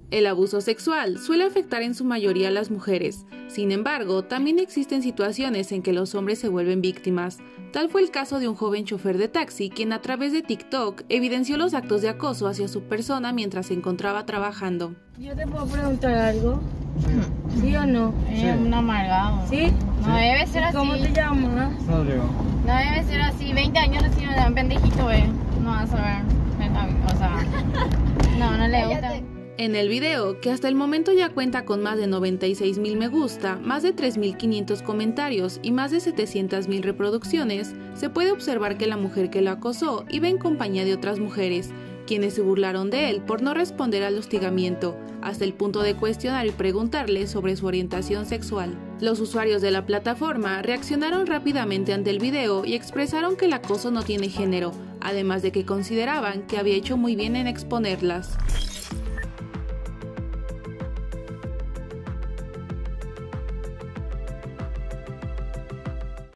El abuso sexual suele afectar en su mayoría a las mujeres. Sin embargo, también existen situaciones en que los hombres se vuelven víctimas. Tal fue el caso de un joven chofer de taxi, quien a través de TikTok evidenció los actos de acoso hacia su persona mientras se encontraba trabajando. ¿Yo te puedo preguntar algo? ¿Sí o no? Sí. Es un amargado. ¿Sí? No debe ser así. ¿Cómo te llamas? Rodrigo. No debe ser así. 20 años recién un pendejito, No vas a ver. O sea, no le gusta. En el video, que hasta el momento ya cuenta con más de 96,000 me gusta, más de 3,500 comentarios y más de 700,000 reproducciones, se puede observar que la mujer que lo acosó iba en compañía de otras mujeres, quienes se burlaron de él por no responder al hostigamiento, hasta el punto de cuestionar y preguntarle sobre su orientación sexual. Los usuarios de la plataforma reaccionaron rápidamente ante el video y expresaron que el acoso no tiene género, además de que consideraban que había hecho muy bien en exponerlas.